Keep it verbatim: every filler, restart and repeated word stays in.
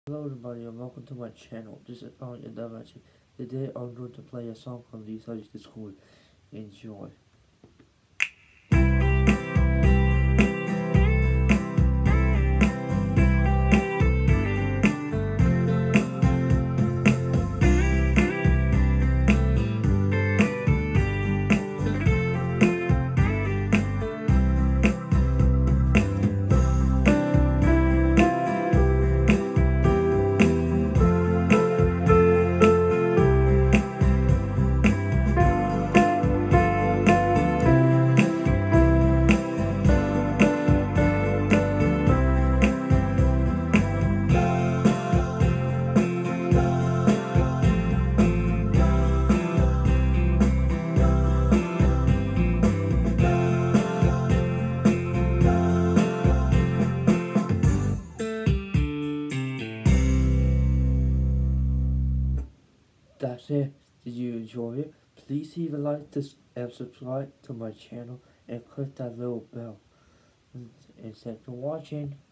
Hello everybody and welcome to my channel. This is Ron Adamachi. Today I'm going to play a song from the Sunday School. Enjoy. That's it. Did you enjoy it? Please leave a like this and subscribe to my channel and click that little bell. And thanks for watching.